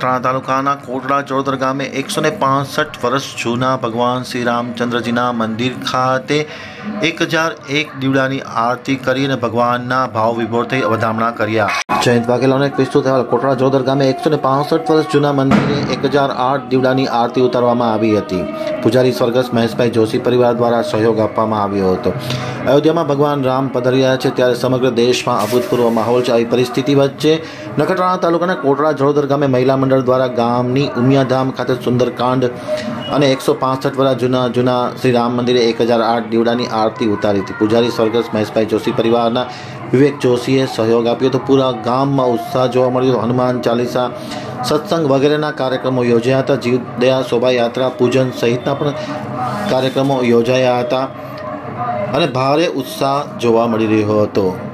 નખત્રાણા તાલુકાના કોટડા જોડદર ગામે 165 વર્ષ જૂના ભગવાન શ્રી રામચંદ્રજીના મંદિર ખાતે 1001 દીવડાની આરતી કરી અને ભગવાનના ભાવ વિભોર થઈ વધામણા કર્યા। જયંત વાઘેલાને વિસ્તૃત અહેવાલ। કોટડા જોડદર ગામે 165 વર્ષ જૂના મંદિરે 1008 દીવડાની આરતી ઉતારવામાં આવી હતી। પૂજારી સ્વર્ગસ્થ મહેશભાઈ જોશી પરિવાર દ્વારા સહયોગ આપવામાં આવ્યો હતો। અયોધ્યામાં ભગવાન રામ પધાર્યા છે ત્યારે સમગ્ર દેશમાં અભૂતપૂર્વ માહોલ છે। આવી પરિસ્થિતિ વચ્ચે નખત્રાણા તાલુકાના કોટડા જોડદર ગામે મહિલા મંડળ દ્વારા ગામની ઉમિયાધામ ખાતે સુંદરકાંડ અને 165 વર્ષ જૂના શ્રી રામ મંદિરે 1008 દીવડાની આરતી ઉતારી હતી। પૂજારી સ્વર્ગસ્થ મહેશભાઈ જોશી પરિવારના વિવેક જોશીએ સહયોગ આપ્યો તો પૂરા ગામમાં ઉત્સાહ જોવા મળ્યો। હનુમાન ચાલીસા સત્સંગ વગેરેના કાર્યક્રમો યોજાયા હતા। જીવદયા શોભાયાત્રા પૂજન સહિતના પણ કાર્યક્રમો યોજાયા હતા અને ભારે ઉત્સાહ જોવા મળી રહ્યો હતો।